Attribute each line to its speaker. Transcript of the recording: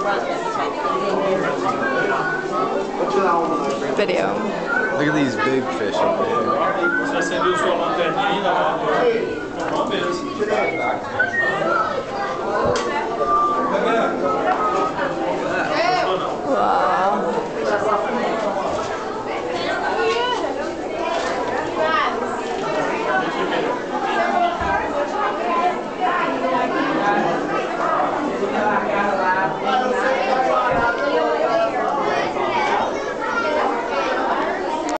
Speaker 1: Video.
Speaker 2: Look at these big fish over here.